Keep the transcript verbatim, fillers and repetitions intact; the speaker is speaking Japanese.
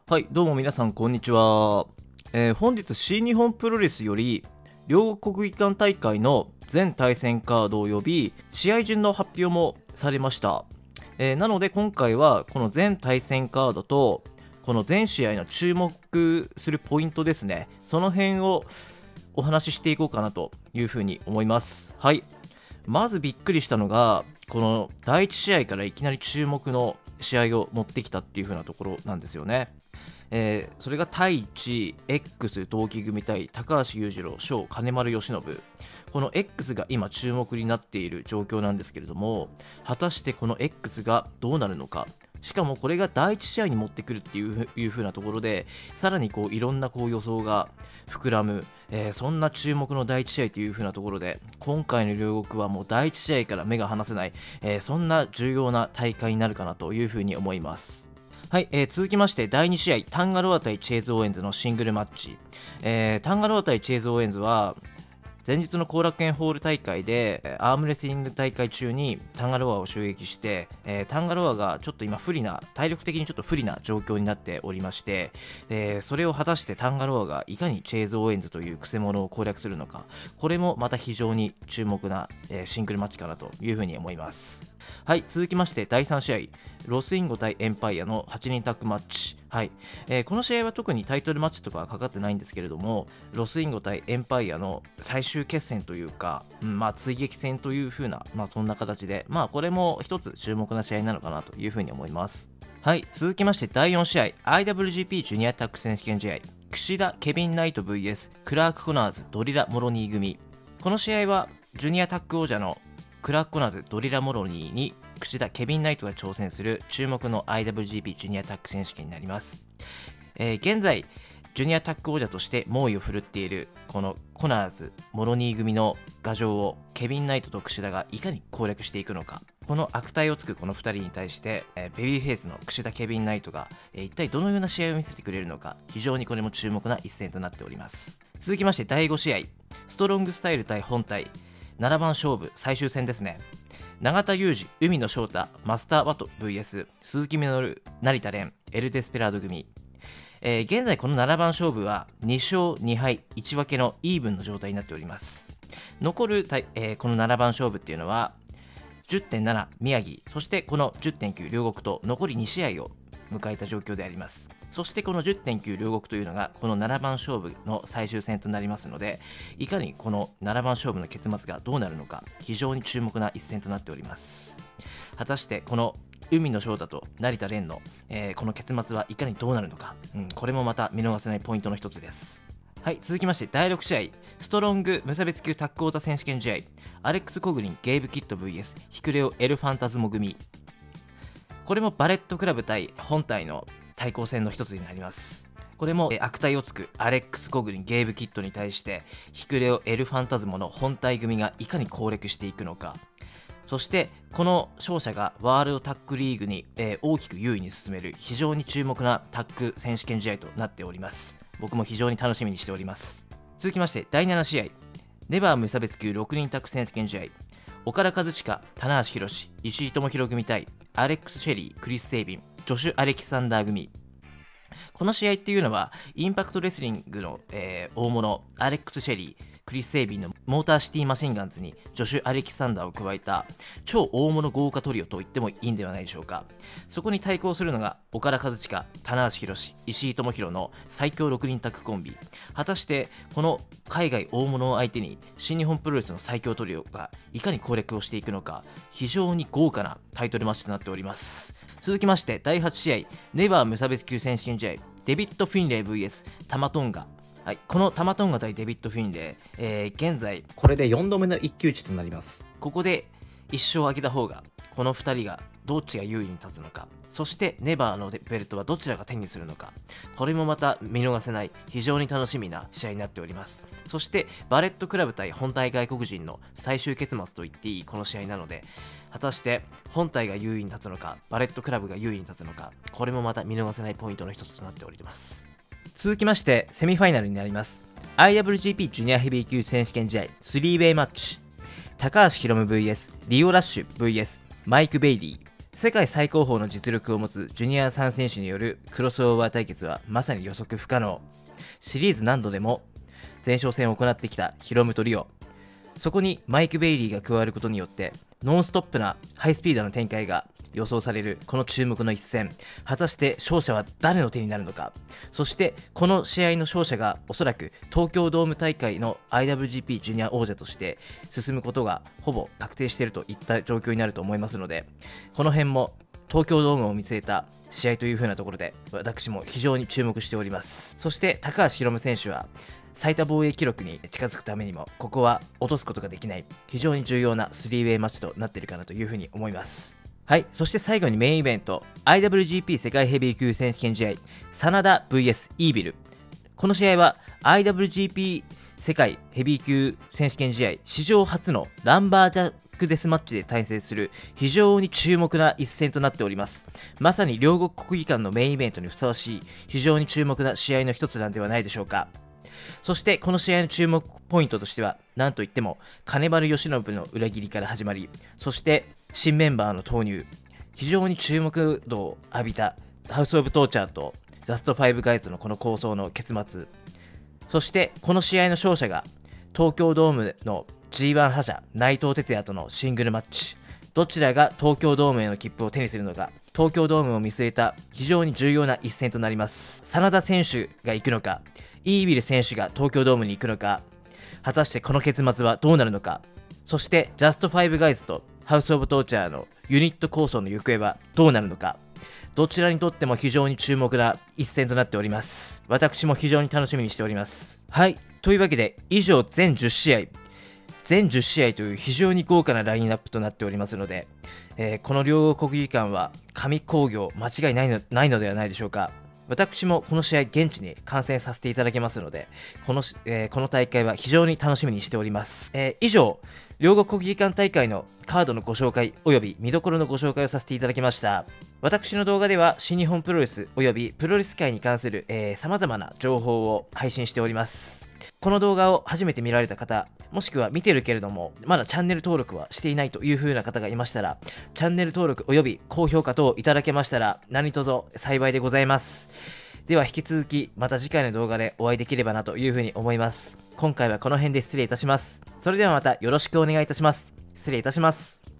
はい、どうも皆さんこんにちは。えー本日新日本プロレスより両国技館大会の全対戦カード及び試合順の発表もされました。えーなので今回はこの全対戦カードとこの全試合の注目するポイントですね、その辺をお話ししていこうかなというふうに思います。はい、まずびっくりしたのがこのだいいち試合からいきなり注目の試合を持ってきたっていう風なところなんですよね。えーそれが対いち X 同期組対高橋裕次郎翔金丸義信、この X が今注目になっている状況なんですけれども、果たしてこの X がどうなるのか、しかもこれがだいいち試合に持ってくるっていういう風なところで、さらにこういろんなこう予想が膨らむ、えーそんな注目のだいいち試合という風なところで、今回の両国はもうだいいち試合から目が離せない、えーそんな重要な大会になるかなという風に思います。はい、えー続きましてだいに試合、タンガロア対チェーズ・オーエンズのシングルマッチ。えータンガロア対チェーズ・オーエンズは前日の後楽園ホール大会でえーアームレスリング大会中にタンガロアを襲撃して、えータンガロアがちょっと今不利な、体力的にちょっと不利な状況になっておりまして、えーそれを果たしてタンガロアがいかにチェーズ・オーエンズというクセ者を攻略するのか、これもまた非常に注目な、えーシングルマッチかなというふうに思います。はい、続きましてだいさん試合、ロスインゴ対エンパイアのはちにんタッグマッチ。はい、えーこの試合は特にタイトルマッチとかはかかってないんですけれども、ロスインゴ対エンパイアの最終決戦というか、うんまあ、追撃戦という風な、まあ、そんな形で、まあ、これも一つ注目な試合なのかなというふうに思います。はい、続きましてだいよん試合、アイダブリュージーピー ジュニアタッグ選手権試合、櫛田ケビンナイト ブイエス クラーク・コナーズドリラ・モロニー組。この試合はジュニアタッグ王者のクラーク・コナーズドリラ・モロニーに櫛田ケビンナイトが挑戦する注目の アイダブリュージーピー ジュニアタッグ選手権になります。えー現在ジュニアタッグ王者として猛威を振るっているこのコナーズ・モロニー組の牙城をケビンナイトと櫛田がいかに攻略していくのか、この悪態をつくこのふたりに対して、えーベビーフェイスの櫛田ケビンナイトが、えー一体どのような試合を見せてくれるのか、非常にこれも注目な一戦となっております。続きましてだいご試合、ストロングスタイル対本体ななばん勝負最終戦ですね。永田裕二、海野翔太、マスター・ワト ブイエス 鈴木みのる、成田蓮、エル・デスペラード組。えー現在このななばん勝負はに勝に敗いち分けのイーブンの状態になっております。残るたい、えーこのななばん勝負っていうのは じゅってんなな 宮城、そしてこの じゅってんきゅう 両国と残りに試合を迎えた状況であります。そしてこの じゅってんきゅう 両国というのがこのななばん勝負の最終戦となりますので、いかにこのななばん勝負の結末がどうなるのか、非常に注目な一戦となっております。果たしてこの海野翔太と成田蓮の、えーこの結末はいかにどうなるのか、うん、これもまた見逃せないポイントの一つです。はい、続きましてだいろく試合、ストロング無差別級タッグ王座選手権試合、アレックス・コグリンゲイブ・キッド ブイエス ヒクレオ・エル・ファンタズモ組。これもバレットクラブ対本体の対抗戦の一つになります。これもえー悪態をつくアレックス・コグリンゲイブ・キッドに対してヒクレオ・エル・ファンタズモの本体組がいかに攻略していくのか、そしてこの勝者がワールドタッグリーグに、えー大きく優位に進める非常に注目なタッグ選手権試合となっております。僕も非常に楽しみにしております。続きましてだいなな試合、ネバー無差別級ろくにんタッグ選手権試合、岡田和親、棚橋宏、石井智弘組対アレックス・シェリー、クリス・セイビン、ジョシュ・アレキサンダー組。この試合っていうのはインパクトレスリングの、えー大物アレックス・シェリー、クリス・セイビンのモーターシティマシンガンズにジョシュ・アレキサンダーを加えた超大物豪華トリオと言ってもいいんではないでしょうか。そこに対抗するのが岡田和親、棚橋宏、石井智弘の最強ろくにんタッグコンビ。果たしてこの海外大物を相手に新日本プロレスの最強トリオがいかに攻略をしていくのか、非常に豪華なタイトルマッチとなっております。続きましてだいはち試合、ネバー無差別級選手権試合、デビッド・フィンレイ ブイエス タマトンガ。はい、このタマトンガ対デビッド・フィンレイ、えー現在これでよんどめの一騎打ちとなります。 ここでいっ勝を挙げた方がこのふたりがどっちが優位に立つのか、そしてネバーのベルトはどちらが手にするのか、これもまた見逃せない非常に楽しみな試合になっております。そしてバレットクラブ対本体外国人の最終結末と言っていいこの試合なので、果たして本体が優位に立つのかバレットクラブが優位に立つのか、これもまた見逃せないポイントの一つとなっております。続きましてセミファイナルになります。 アイダブリュージーピー ジュニアヘビー級選手権試合スリーウェイマッチ、高橋宏夢 ブイエス リオラッシュ ブイエス マイク・ベイリー、 世界最高峰の実力を持つジュニアさん選手によるクロスオーバー対決はまさに予測不可能。シリーズ何度でも前哨戦を行ってきたヒロムとリオ、そこにマイク・ベイリーが加わることによってノンストップなハイスピードな展開が予想されるこの注目の一戦、果たして勝者は誰の手になるのか。そしてこの試合の勝者がおそらく東京ドーム大会の アイダブリュージーピー ジュニア王者として進むことがほぼ確定しているといった状況になると思いますので、この辺も東京ドームを見据えた試合という風なところで私も非常に注目しております。そして高橋宏夢選手は最多防衛記録に近づくためにもここは落とすことができない非常に重要なスリーウェイマッチとなっているかなという風に思います。はい、そして最後にメインイベント アイダブリュージーピー 世界ヘビー級選手権試合真田 ブイエス イービル。この試合は アイダブリュージーピー 世界ヘビー級選手権試合史上初のランバージャックデスマッチで対戦する非常に注目な一戦となっております。まさに両国国技館のメインイベントにふさわしい非常に注目な試合の一つなんではないでしょうか。そしてこの試合の注目ポイントとしては何といっても金丸義信の裏切りから始まり、そして新メンバーの投入、非常に注目度を浴びたハウス・オブ・トーチャーとジャスト・ファイブ・ガイズのこの構想の結末、そしてこの試合の勝者が東京ドームの ジーワン 覇者内藤哲也とのシングルマッチ。どちらが東京ドームへの切符を手にするのか、東京ドームを見据えた非常に重要な一戦となります。真田選手が行くのか、イービル選手が東京ドームに行くのか、果たしてこの結末はどうなるのか。そしてジャストファイブガイズとハウス・オブ・トーチャーのユニット構想の行方はどうなるのか。どちらにとっても非常に注目な一戦となっております。私も非常に楽しみにしております。はい、というわけで以上全じゅっしあい全じゅっしあいという非常に豪華なラインナップとなっておりますので、えー、この両国技館は神興行間違いないの、ないのではないでしょうか。私もこの試合現地に観戦させていただけますので、この、えー、この大会は非常に楽しみにしております。えー、以上、両国国技館大会のカードのご紹介および見どころのご紹介をさせていただきました。私の動画では新日本プロレスおよびプロレス界に関するさまざまな情報を配信しております。この動画を初めて見られた方、もしくは見てるけれどもまだチャンネル登録はしていないという風な方がいましたら、チャンネル登録および高評価等いただけましたら何卒幸いでございます。では引き続きまた次回の動画でお会いできればなという風に思います。今回はこの辺で失礼いたします。それではまたよろしくお願いいたします。失礼いたします。